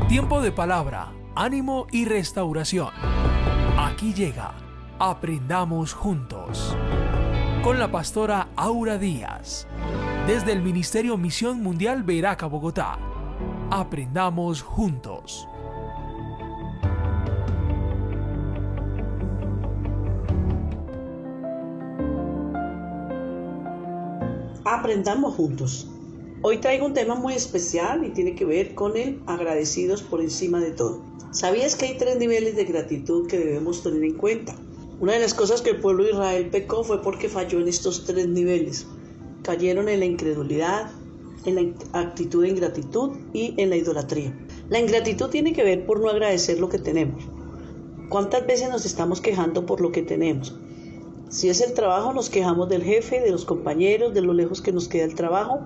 Tiempo de palabra, ánimo y restauración. Aquí llega Aprendamos Juntos, con la pastora Aura Díaz, desde el Ministerio Misión Mundial Veraca, Bogotá. Aprendamos Juntos. Aprendamos juntos. Hoy traigo un tema muy especial y tiene que ver con el agradecidos por encima de todo. ¿Sabías que hay 3 niveles de gratitud que debemos tener en cuenta? Una de las cosas que el pueblo de Israel pecó fue porque falló en estos 3 niveles. Cayeron en la incredulidad, en la actitud de ingratitud y en la idolatría. La ingratitud tiene que ver por no agradecer lo que tenemos. ¿Cuántas veces nos estamos quejando por lo que tenemos? Si es el trabajo, nos quejamos del jefe, de los compañeros, de lo lejos que nos queda el trabajo.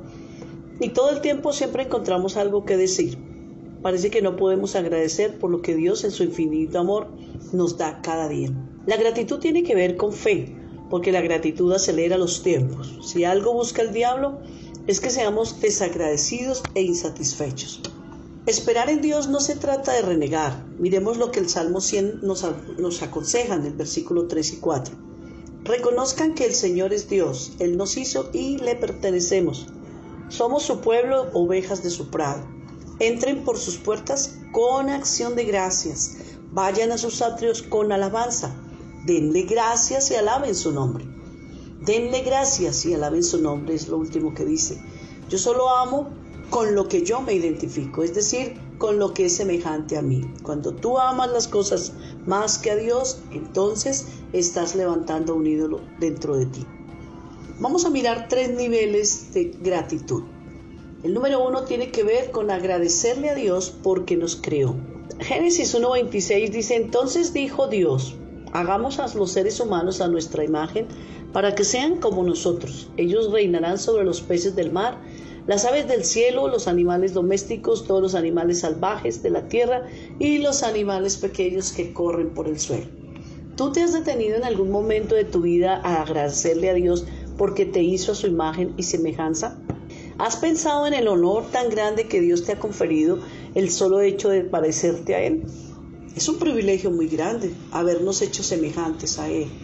Y todo el tiempo siempre encontramos algo que decir. Parece que no podemos agradecer por lo que Dios en su infinito amor nos da cada día. La gratitud tiene que ver con fe, porque la gratitud acelera los tiempos. Si algo busca el diablo, es que seamos desagradecidos e insatisfechos. Esperar en Dios no se trata de renegar. Miremos lo que el Salmo 100 nos aconseja en el versículo 3 y 4. Reconozcan que el Señor es Dios, Él nos hizo y le pertenecemos. Somos su pueblo, ovejas de su prado. Entren por sus puertas con acción de gracias. Vayan a sus atrios con alabanza. Denle gracias y alaben su nombre. Denle gracias y alaben su nombre, es lo último que dice. Yo solo amo con lo que yo me identifico, es decir, con lo que es semejante a mí. Cuando tú amas las cosas más que a Dios, entonces estás levantando un ídolo dentro de ti. Vamos a mirar 3 niveles de gratitud. El número 1 tiene que ver con agradecerle a Dios porque nos creó. Génesis 1:26 dice: entonces dijo Dios, hagamos a los seres humanos a nuestra imagen para que sean como nosotros. Ellos reinarán sobre los peces del mar, las aves del cielo, los animales domésticos, todos los animales salvajes de la tierra y los animales pequeños que corren por el suelo. ¿Tú te has detenido en algún momento de tu vida a agradecerle a Dios porque te hizo a su imagen y semejanza? ¿Has pensado en el honor tan grande que Dios te ha conferido el solo hecho de parecerte a Él? Es un privilegio muy grande habernos hecho semejantes a Él.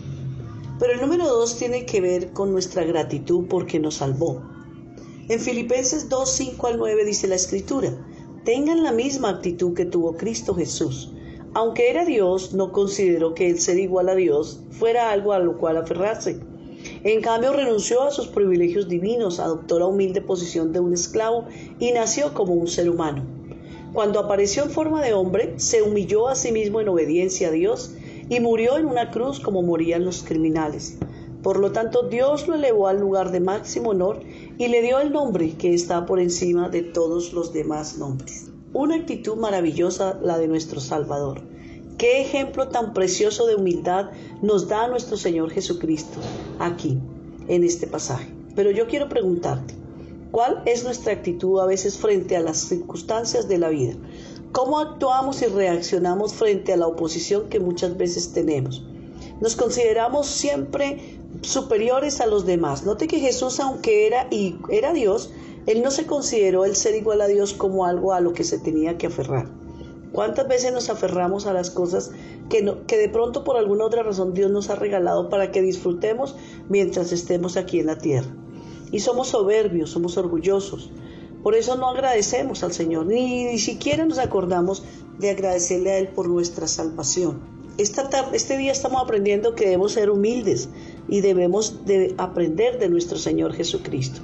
Pero el número 2 tiene que ver con nuestra gratitud porque nos salvó. En Filipenses 2:5-9 dice la Escritura: tengan la misma actitud que tuvo Cristo Jesús. Aunque era Dios, no consideró que el ser igual a Dios fuera algo a lo cual aferrarse. En cambio, renunció a sus privilegios divinos, adoptó la humilde posición de un esclavo y nació como un ser humano. Cuando apareció en forma de hombre, se humilló a sí mismo en obediencia a Dios y murió en una cruz como morían los criminales. Por lo tanto, Dios lo elevó al lugar de máximo honor y le dio el nombre que está por encima de todos los demás nombres. Una actitud maravillosa la de nuestro Salvador. Qué ejemplo tan precioso de humildad nos da nuestro Señor Jesucristo aquí, en este pasaje. Pero yo quiero preguntarte, ¿cuál es nuestra actitud a veces frente a las circunstancias de la vida? ¿Cómo actuamos y reaccionamos frente a la oposición que muchas veces tenemos? Nos consideramos siempre superiores a los demás. Note que Jesús, aunque era Dios, Él no se consideró el ser igual a Dios como algo a lo que se tenía que aferrar. ¿Cuántas veces nos aferramos a las cosas que de pronto por alguna otra razón Dios nos ha regalado para que disfrutemos mientras estemos aquí en la tierra? Y somos soberbios, somos orgullosos. Por eso no agradecemos al Señor, ni siquiera nos acordamos de agradecerle a Él por nuestra salvación. Este día estamos aprendiendo que debemos ser humildes y debemos de aprender de nuestro Señor Jesucristo.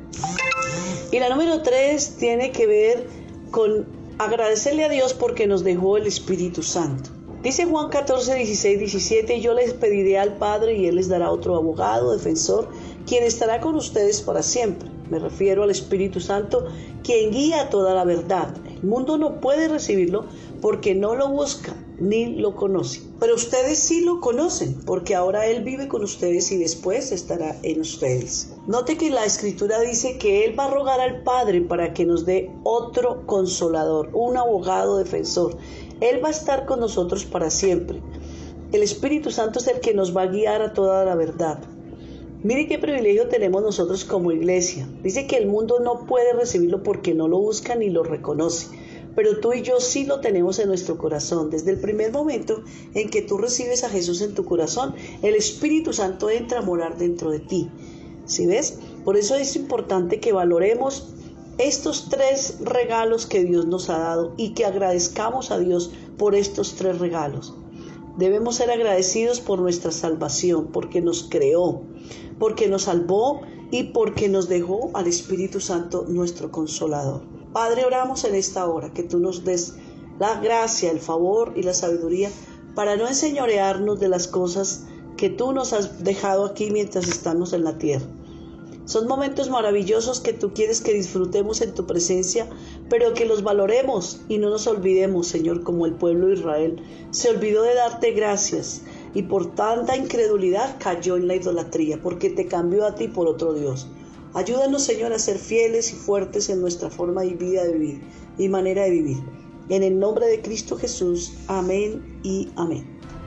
Y la número 3 tiene que ver con agradecerle a Dios porque nos dejó el Espíritu Santo. Dice Juan 14:16-17: yo les pediré al Padre y Él les dará otro abogado, defensor, quien estará con ustedes para siempre. Me refiero al Espíritu Santo, quien guía toda la verdad. El mundo no puede recibirlo porque no lo busca ni lo conoce. Pero ustedes sí lo conocen, porque ahora Él vive con ustedes y después estará en ustedes. Note que la Escritura dice que Él va a rogar al Padre para que nos dé otro consolador, un abogado defensor. Él va a estar con nosotros para siempre. El Espíritu Santo es el que nos va a guiar a toda la verdad. Mire qué privilegio tenemos nosotros como iglesia. Dice que el mundo no puede recibirlo porque no lo busca ni lo reconoce. pero tú y yo sí lo tenemos en nuestro corazón. Desde el primer momento en que tú recibes a Jesús en tu corazón, el Espíritu Santo entra a morar dentro de ti. ¿Sí ves? Por eso es importante que valoremos estos 3 regalos que Dios nos ha dado y que agradezcamos a Dios por estos 3 regalos. Debemos ser agradecidos por nuestra salvación, porque nos creó, porque nos salvó y porque nos dejó al Espíritu Santo, nuestro Consolador. Padre, oramos en esta hora que tú nos des la gracia, el favor y la sabiduría para no enseñorearnos de las cosas que tú nos has dejado aquí mientras estamos en la tierra. Son momentos maravillosos que tú quieres que disfrutemos en tu presencia, pero que los valoremos y no nos olvidemos, Señor, como el pueblo de Israel se olvidó de darte gracias y por tanta incredulidad cayó en la idolatría, porque te cambió a ti por otro Dios. Ayúdanos, Señor, a ser fieles y fuertes en nuestra forma y vida de vivir y manera de vivir. En el nombre de Cristo Jesús, amén y amén.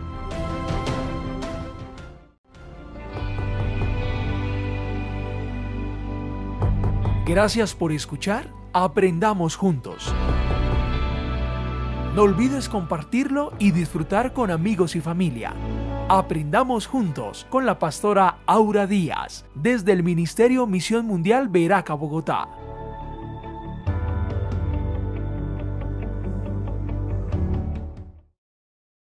Gracias por escuchar Aprendamos Juntos. No olvides compartirlo y disfrutar con amigos y familia. Aprendamos Juntos con la pastora Aura Díaz, desde el Ministerio Misión Mundial Veraca, Bogotá.